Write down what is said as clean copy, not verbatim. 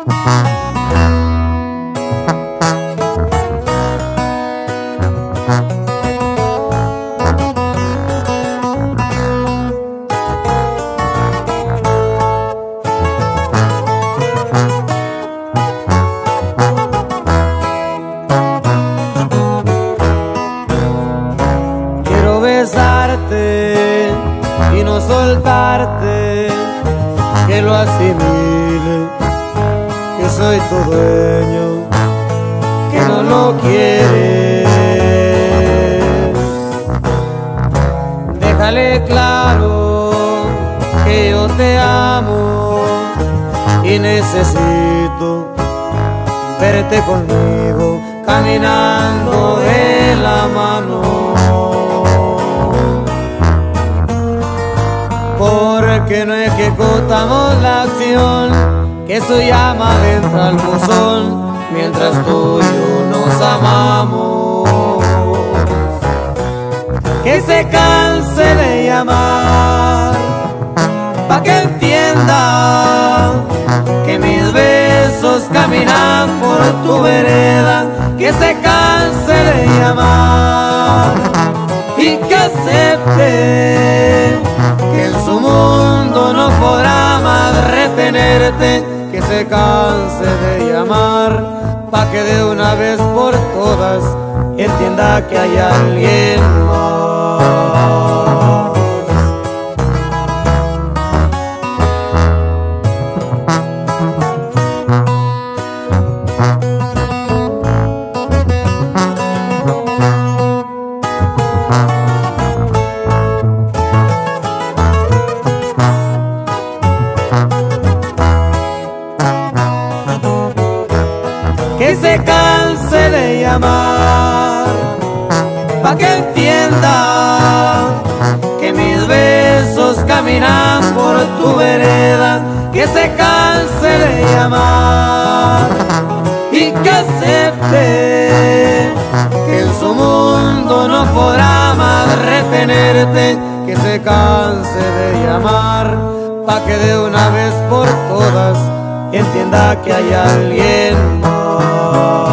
Quiero besarte y no soltarte, que lo asimile, que soy tu dueño, que no lo quieres. Déjale claro que yo te amo y necesito verte conmigo, caminando de la mano. Porque no ejecutamos la acción que su llama dentro al buzón, mientras tú y yo nos amamos. Que se canse de llamar, pa' que entienda que mis besos caminan por tu vereda. Que se canse de llamar y que acepte que en su mundo no podrá más retenerte. Que se canse de llamar, pa' que de una vez por todas entienda que hay alguien más. Que se canse de llamar, pa' que entienda que mis besos caminan por tu vereda. Que se canse de llamar y que acepte que en su mundo no podrá más retenerte. Que se canse de llamar, pa' que de una vez por todas entienda que hay alguien más.